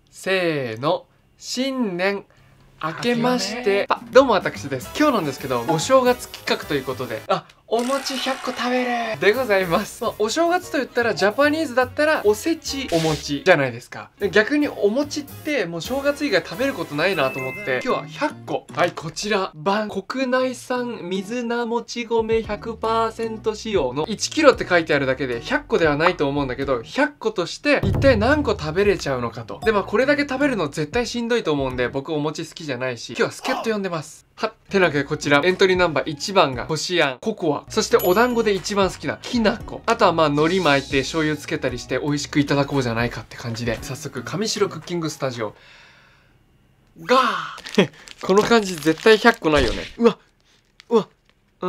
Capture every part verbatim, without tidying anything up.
せーの、新年明けましてあ、どうも私です。今日なんですけど、お正月企画ということで、あ、お餅ひゃっこ食べるでございます。まあ、お正月と言ったら、ジャパニーズだったら、おせち、お餅じゃないですか。で逆にお餅って、もう正月以外食べることないなと思って、今日はひゃっこ。はい、こちら、バン、国内産水菜もち米 ひゃくパーセント 使用のいちキロって書いてあるだけで、ひゃっこではないと思うんだけど、ひゃっことして、一体何個食べれちゃうのかと。で、まあ、これだけ食べるの絶対しんどいと思うんで、僕お餅好きじゃないし、今日は助っ人呼んでます。はっ。てなわけでこちら、エントリーナンバーいちばんが、こしあん、ココア、そしてお団子で一番好きな、きなこ。あとはまあ、海苔巻いて醤油つけたりして美味しくいただこうじゃないかって感じで、早速、上白クッキングスタジオ、ガーこの感じ絶対ひゃっこないよね。うわうわうん、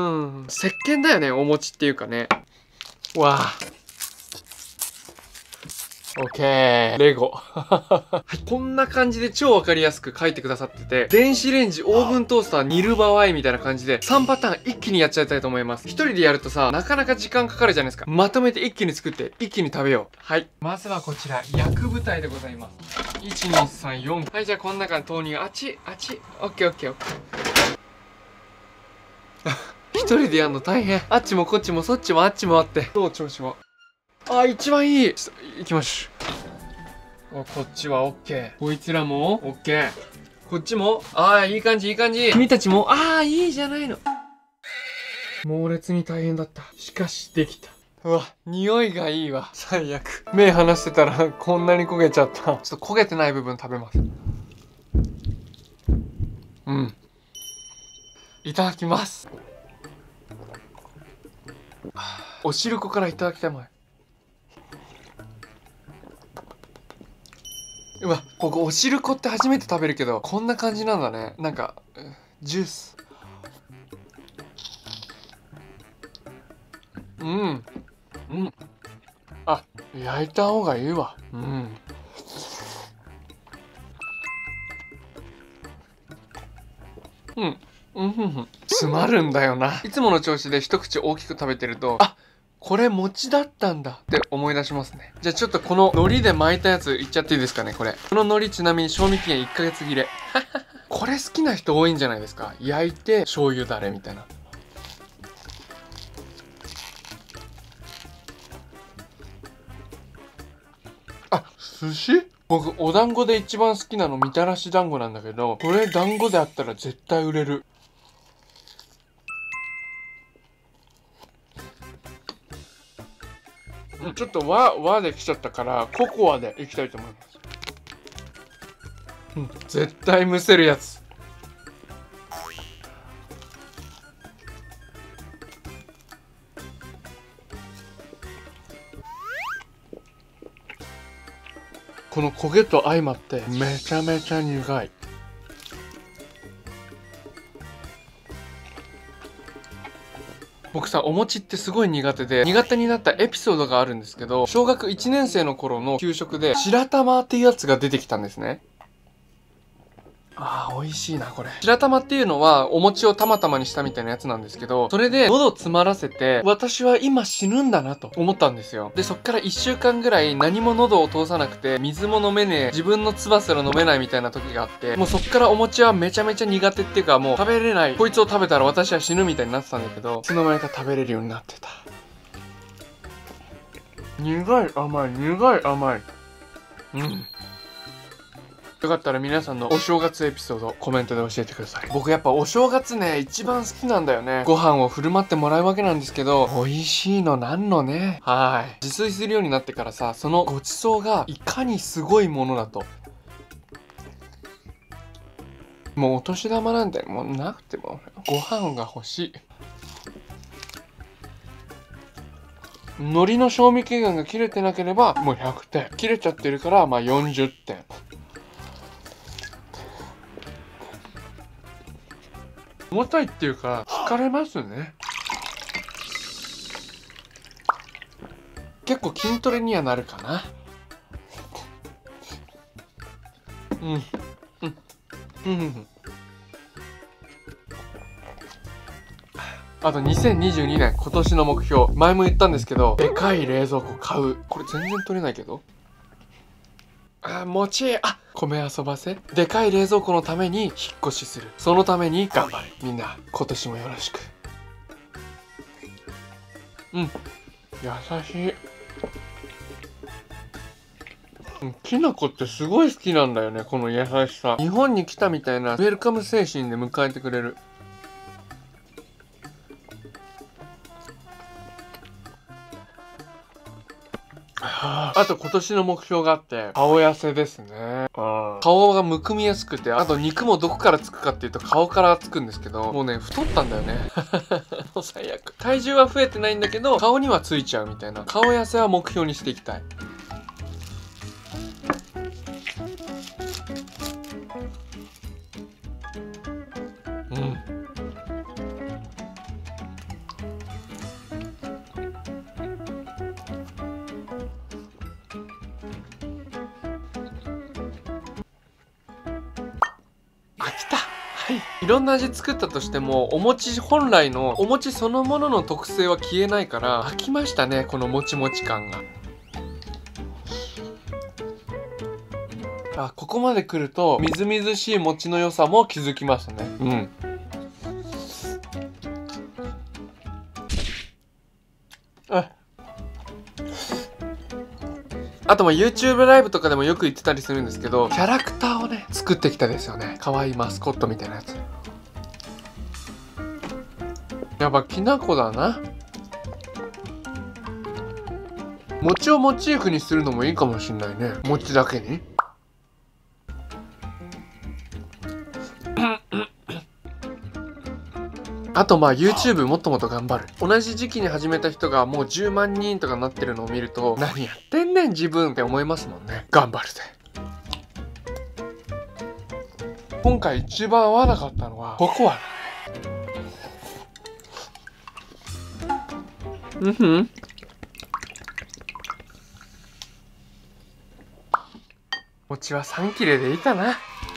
石鹸だよね、お餅っていうかね。わあ。オッケー。レゴ。はい。こんな感じで超わかりやすく書いてくださってて、電子レンジ、オーブントースター、煮る場合みたいな感じで、さんパターン一気にやっちゃいたいと思います。一人でやるとさ、なかなか時間かかるじゃないですか。まとめて一気に作って、一気に食べよう。はい。まずはこちら、薬舞台でございます。いち、に、さん、よん。はい、じゃあこの中に豆乳、あっち、あっち。オッケーオッケーオッケー。一人でやるの大変。あっちもこっちもそっちもあっちもあって。どう調子は。あ、一番いい。ちょっと、行きましょう。こっちはオッケー。こいつらもオッケー。こっちもああ、いい感じいい感じ。君たちもああ、いいじゃないの。猛烈に大変だった。しかし、できた。うわ、匂いがいいわ。最悪。目離してたらこんなに焦げちゃった。ちょっと焦げてない部分食べます。うん。いただきます。おしるこからいただきたいもん。うわ、僕おしるこって初めて食べるけど、こんな感じなんだね。なんか、ジュース。うん。うん。あ、焼いた方がいいわ。うん。うん。うんふんふん。詰まるんだよな。いつもの調子で一口大きく食べてると、あ、これ餅だったんだって思い出しますね。じゃあちょっとこの海苔で巻いたやついっちゃっていいですかね、これ。この海苔ちなみに賞味期限いっかげつ切れ。これ好きな人多いんじゃないですか。焼いて醤油だれみたいな。あ、寿司？僕、お団子で一番好きなのみたらし団子なんだけど、これ団子であったら絶対売れる。ちょっと和、和できちゃったから、ココアでいきたいと思います。うん、絶対むせるやつ。この焦げと相まってめちゃめちゃ苦い。僕さ、お餅ってすごい苦手で、苦手になったエピソードがあるんですけど、小学いちねん生の頃の給食で白玉っていうやつが出てきたんですね。あー、美味しいな、これ。白玉っていうのは、お餅をたまたまにしたみたいなやつなんですけど、それで喉詰まらせて、私は今死ぬんだなと思ったんですよ。で、そっからいっしゅうかんぐらい何も喉を通さなくて、水も飲めねえ、自分の唾すら飲めないみたいな時があって、もうそっからお餅はめちゃめちゃ苦手っていうか、もう食べれない。こいつを食べたら私は死ぬみたいになってたんだけど、いつの間にか食べれるようになってた。苦い甘い、苦い甘い。うん。よかったら皆さんのお正月エピソードコメントで教えてください。僕やっぱお正月ね、一番好きなんだよね。ご飯を振る舞ってもらうわけなんですけど、美味しいのなんのね。はい。自炊するようになってからさ、そのごちそうがいかにすごいものだと。もうお年玉なんてもうなくてもご飯が欲しい。海苔の賞味期限が切れてなければもうひゃくてん。切れちゃってるからまあよんじゅってん。重たいっていうか疲れますね。結構筋トレにはなるかな。うんうんうんうん。あとにせんにじゅうにねん今年の目標、前も言ったんですけど、でかい冷蔵庫買う。これ全然取れないけど。あ、餅。あ、 米遊ばせ、でかい冷蔵庫のために引っ越しする。そのために頑張る。みんな今年もよろしく。うん、優しい。きなこってすごい好きなんだよね、この優しさ。日本に来たみたいなウェルカム精神で迎えてくれる。あと今年の目標があって、顔痩せですね。顔がむくみやすくて、あと肉もどこからつくかっていうと顔からつくんですけど、もうね、太ったんだよね。もう最悪。体重は増えてないんだけど、顔にはついちゃうみたいな。顔痩せは目標にしていきたい。うん。飽きた。はい。いろんな味作ったとしても、お餅本来のお餅そのものの特性は消えないから飽きましたね、このもちもち感が。あ、ここまで来るとみずみずしい餅の良さも気づきますね。うん。ああとまあ YouTube ライブとかでもよく言ってたりするんですけど、キャラクターをね作ってきたですよね。可愛いマスコットみたいなやつ。やっぱきなこだな。餅をモチーフにするのもいいかもしんないね。餅だけに。あとまあ YouTube もっともっと頑張る。同じ時期に始めた人がもうじゅうまんにんとかなってるのを見ると、何やってんねん自分って思いますもんね。頑張るぜ。今回一番合わなかったのはココアだね。うんふん。餅はさん切れでいいかな。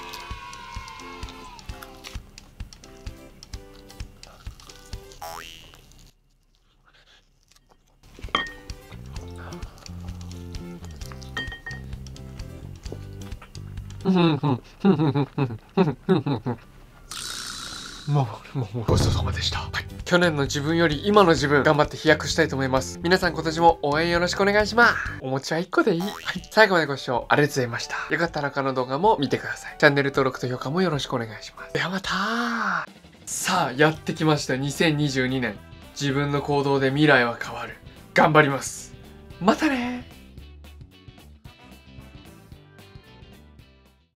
もう、もう、もうごちそうさまでした。はい。去年の自分より今の自分、頑張って飛躍したいと思います。皆さん今年も応援よろしくお願いします。お餅はいっこでいい。はい。最後までご視聴ありがとうございました。よかったら他の動画も見てください。チャンネル登録と評価もよろしくお願いします。ではまた。さあ、やってきました。にせんにじゅうにねん。自分の行動で未来は変わる。頑張ります。またね。